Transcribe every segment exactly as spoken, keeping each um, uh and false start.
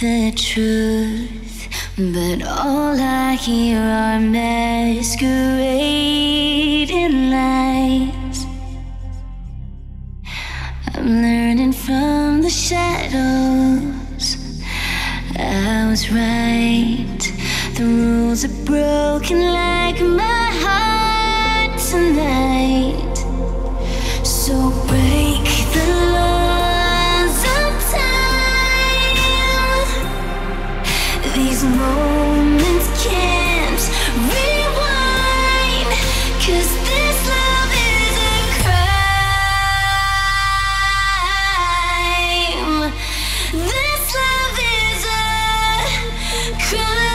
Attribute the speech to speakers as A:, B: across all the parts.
A: the truth, but all I hear are masquerading lies. I'm learning from the shadows. I was right, the rules are broken like my heart tonight. So break the laws of time. These moments can't rewind, 'cause this love is a crime. This love is a crime.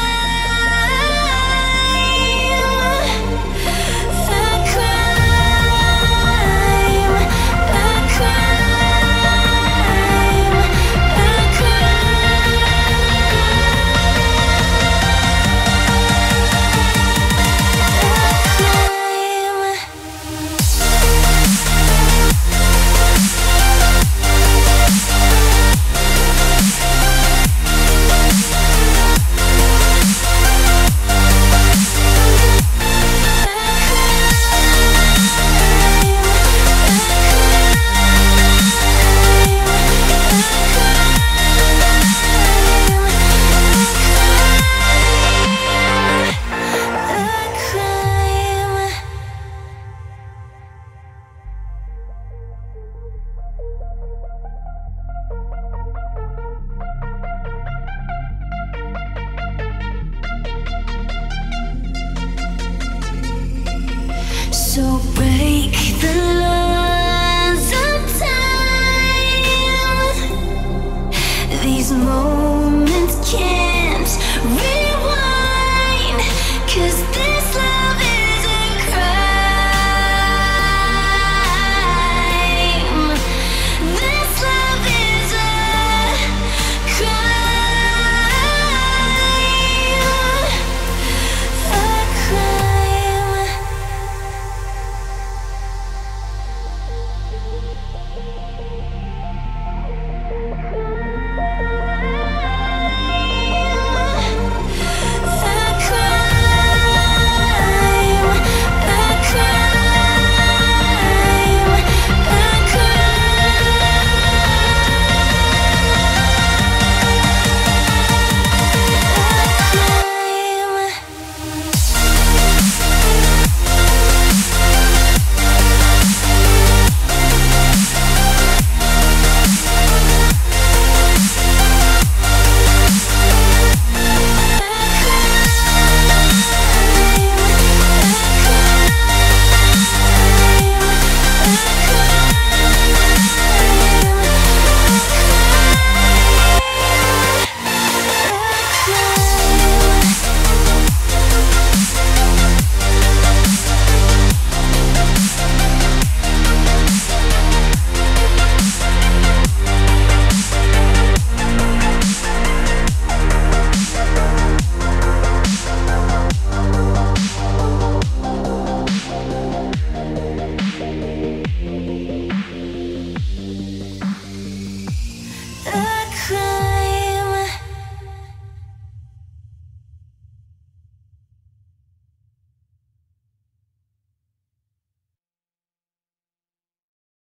A: So break the laws of time. These moments can't rewind, 'cause this love is a crime. This love is a crime. A crime. Uh